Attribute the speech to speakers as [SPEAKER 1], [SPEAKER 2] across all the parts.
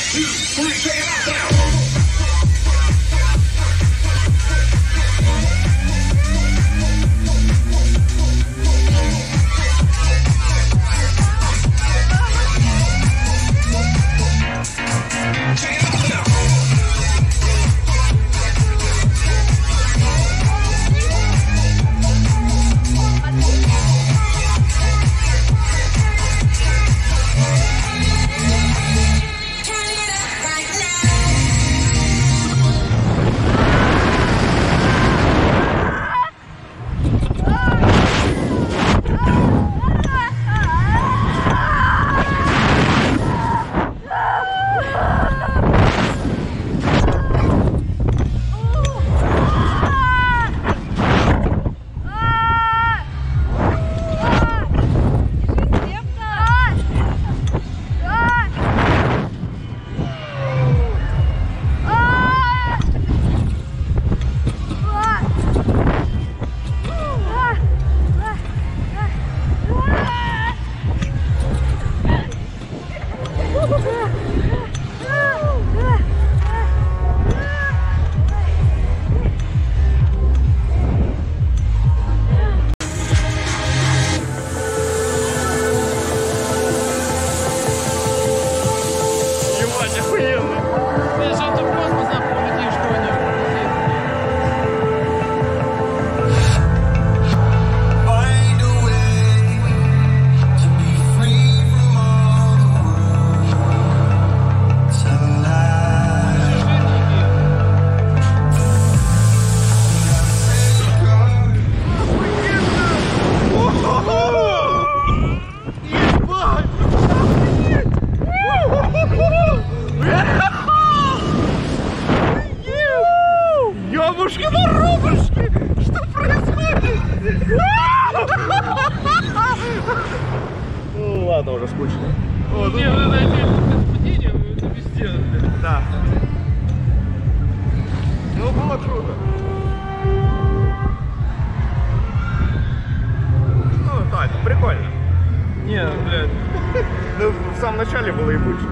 [SPEAKER 1] Ну ладно, уже скучно.
[SPEAKER 2] Не, это падение, это везде.
[SPEAKER 1] Да. Ну было круто. Ну так, прикольно.
[SPEAKER 2] Не, блядь.
[SPEAKER 1] Ну в самом начале было ебуче.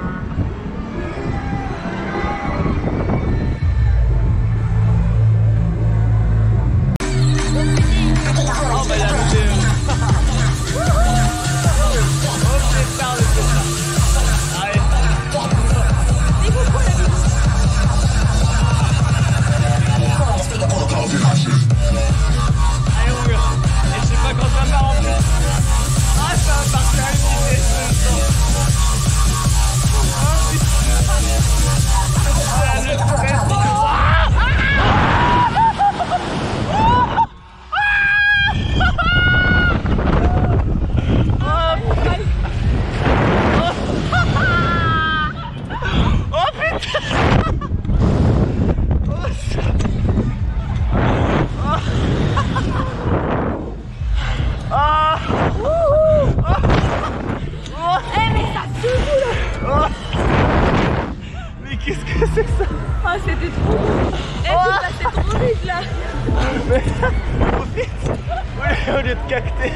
[SPEAKER 1] Qu'est-ce que c'est que ça?
[SPEAKER 3] Ah, c'était trop beau. C'est passé trop vite là.
[SPEAKER 1] Trop vite. Oui, au lieu de cacter.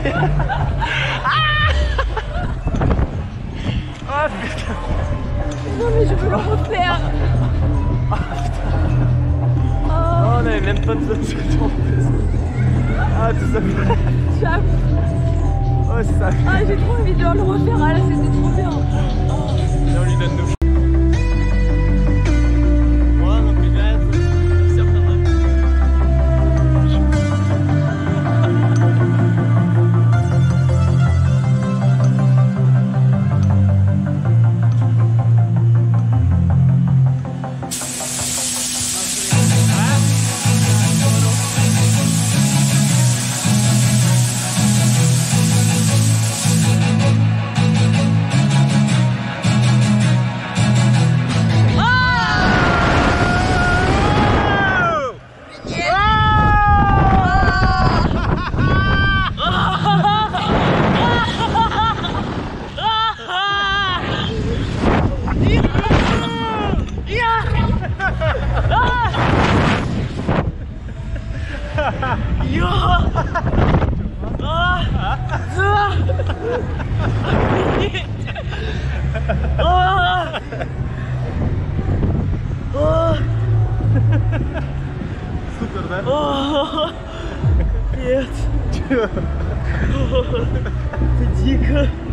[SPEAKER 1] Ah putain.
[SPEAKER 3] Non mais je veux le refaire.
[SPEAKER 1] Ah putain. Oh, on avait même pas de zone en plus. Ah tout ça.
[SPEAKER 3] J'avoue.
[SPEAKER 1] Oh ça.
[SPEAKER 3] Ah j'ai trop envie de le refaire. Ah là c'était trop bien.
[SPEAKER 1] Et on lui donne nos. да?
[SPEAKER 4] Нет. Это дико.